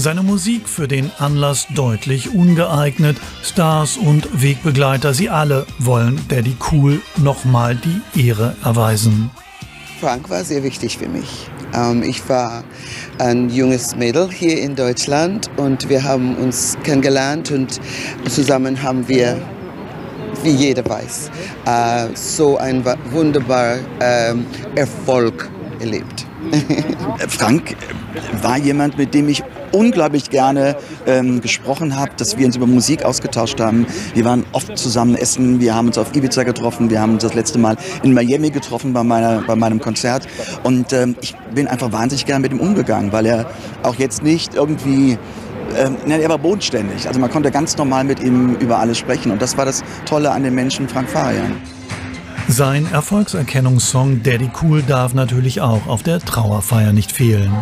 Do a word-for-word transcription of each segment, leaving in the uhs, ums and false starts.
Seine Musik für den Anlass deutlich ungeeignet. Stars und Wegbegleiter, sie alle wollen Daddy Cool nochmal die Ehre erweisen. Frank war sehr wichtig für mich. Ähm, ich war ein junges Mädel hier in Deutschland und wir haben uns kennengelernt und zusammen haben wir, wie jeder weiß, äh, so einen wunderbaren äh, Erfolg erlebt. Frank war jemand, mit dem ich unglaublich gerne ähm, gesprochen habe, dass wir uns über Musik ausgetauscht haben. Wir waren oft zusammen essen, wir haben uns auf Ibiza getroffen, wir haben uns das letzte Mal in Miami getroffen bei, meiner, bei meinem Konzert. Und ähm, ich bin einfach wahnsinnig gerne mit ihm umgegangen, weil er auch jetzt nicht irgendwie, ähm, er war bodenständig. Also man konnte ganz normal mit ihm über alles sprechen. Und das war das Tolle an dem Menschen Frank Farian. Sein Erfolgserkennungssong Daddy Cool darf natürlich auch auf der Trauerfeier nicht fehlen.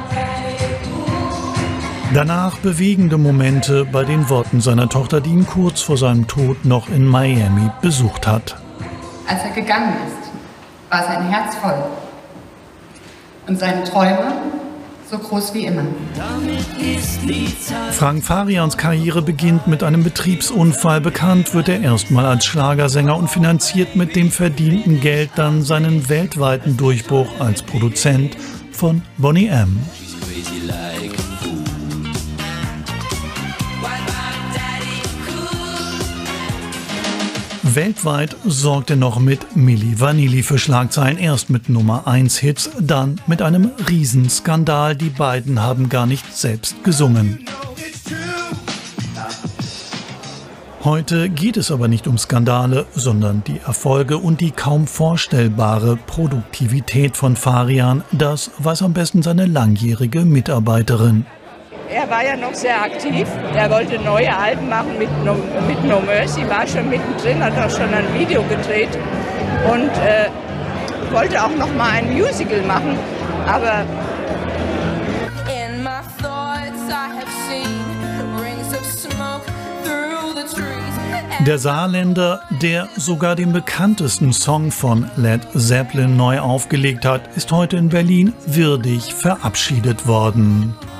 Danach bewegende Momente bei den Worten seiner Tochter, die ihn kurz vor seinem Tod noch in Miami besucht hat. Als er gegangen ist, war sein Herz voll und seine Träume so groß wie immer. Frank Farians Karriere beginnt mit einem Betriebsunfall. Bekannt wird er erstmal als Schlagersänger und finanziert mit dem verdienten Geld dann seinen weltweiten Durchbruch als Produzent von Boney M. Weltweit sorgt er noch mit MILLI VANILLI für Schlagzeilen, erst mit Nummer eins Hits, dann mit einem Riesenskandal. Die beiden haben gar nicht selbst gesungen. Heute geht es aber nicht um Skandale, sondern die Erfolge und die kaum vorstellbare Produktivität von Farian. Das weiß am besten seine langjährige Mitarbeiterin. Er war ja noch sehr aktiv. Er wollte neue Alben machen mit No, mit No Mercy, war schon mittendrin, hat auch schon ein Video gedreht und äh, wollte auch noch mal ein Musical machen, aber der Saarländer, der sogar den bekanntesten Song von Led Zeppelin neu aufgelegt hat, ist heute in Berlin würdig verabschiedet worden.